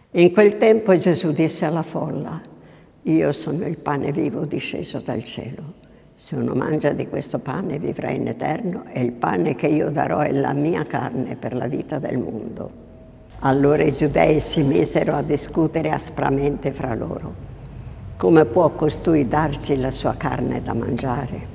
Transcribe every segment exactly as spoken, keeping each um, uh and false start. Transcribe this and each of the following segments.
In quel tempo Gesù disse alla folla: io sono il pane vivo disceso dal cielo. Se uno mangia di questo pane vivrà in eterno, e il pane che io darò è la mia carne per la vita del mondo. Allora i giudei si misero a discutere aspramente fra loro. Come può costui darci la sua carne da mangiare?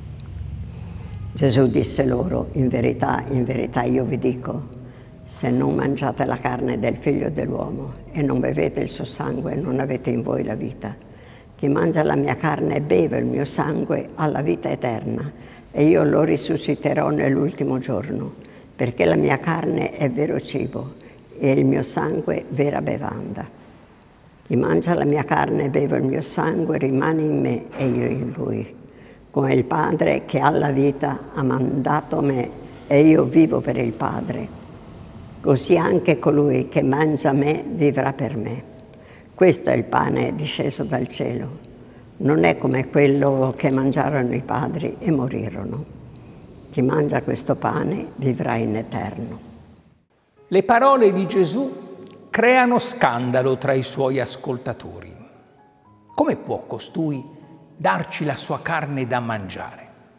Gesù disse loro: in verità, in verità io vi dico, se non mangiate la carne del Figlio dell'uomo e non bevete il suo sangue, non avete in voi la vita. Chi mangia la mia carne e beve il mio sangue ha la vita eterna, e io lo risusciterò nell'ultimo giorno, perché la mia carne è vero cibo e il mio sangue vera bevanda. Chi mangia la mia carne e beve il mio sangue rimane in me e io in lui. Come il Padre che ha la vita ha mandato me e io vivo per il Padre, così anche colui che mangia me vivrà per me. Questo è il pane disceso dal cielo. Non è come quello che mangiarono i padri e morirono. Chi mangia questo pane vivrà in eterno. Le parole di Gesù creano scandalo tra i suoi ascoltatori. Come può costui darci la sua carne da mangiare?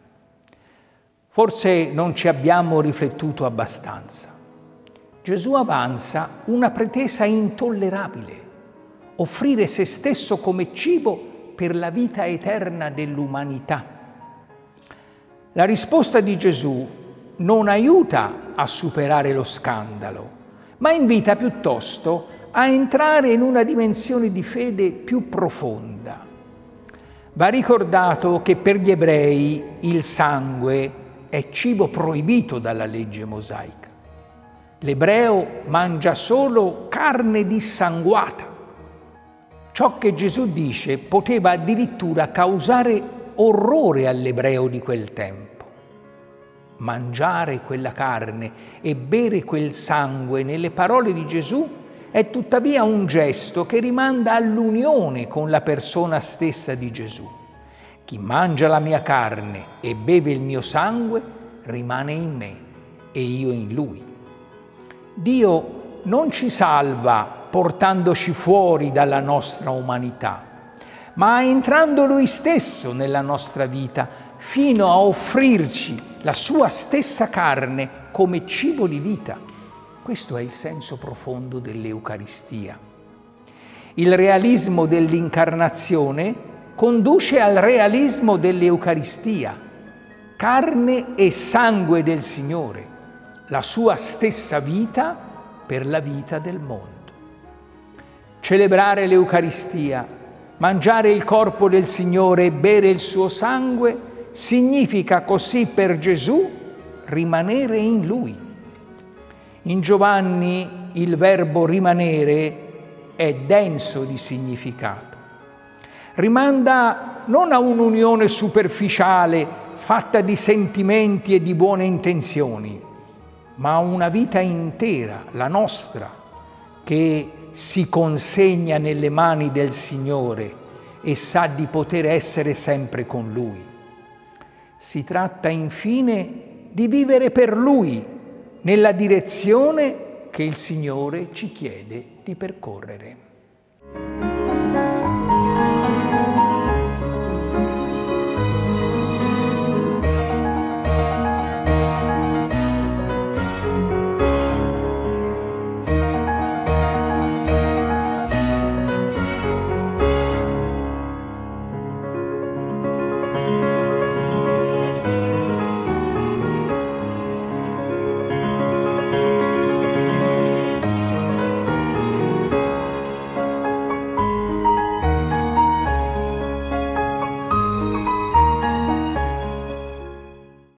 Forse non ci abbiamo riflettuto abbastanza. Gesù avanza una pretesa intollerabile: offrire se stesso come cibo per la vita eterna dell'umanità. La risposta di Gesù non aiuta a superare lo scandalo, ma invita piuttosto a entrare in una dimensione di fede più profonda. Va ricordato che per gli ebrei il sangue è cibo proibito dalla legge mosaica. L'ebreo mangia solo carne dissanguata. Ciò che Gesù dice poteva addirittura causare orrore all'ebreo di quel tempo. Mangiare quella carne e bere quel sangue, nelle parole di Gesù, è tuttavia un gesto che rimanda all'unione con la persona stessa di Gesù. Chi mangia la mia carne e beve il mio sangue rimane in me e io in lui. Dio non ci salva portandoci fuori dalla nostra umanità, ma entrando Lui stesso nella nostra vita fino a offrirci la sua stessa carne come cibo di vita. Questo è il senso profondo dell'Eucaristia. Il realismo dell'incarnazione conduce al realismo dell'Eucaristia, carne e sangue del Signore, la sua stessa vita per la vita del mondo. Celebrare l'Eucaristia, mangiare il corpo del Signore e bere il suo sangue significa così per Gesù rimanere in Lui. In Giovanni il verbo rimanere è denso di significato. Rimanda non a un'unione superficiale fatta di sentimenti e di buone intenzioni, ma a una vita intera, la nostra, che si consegna nelle mani del Signore e sa di poter essere sempre con Lui. Si tratta infine di vivere per Lui, nella direzione che il Signore ci chiede di percorrere.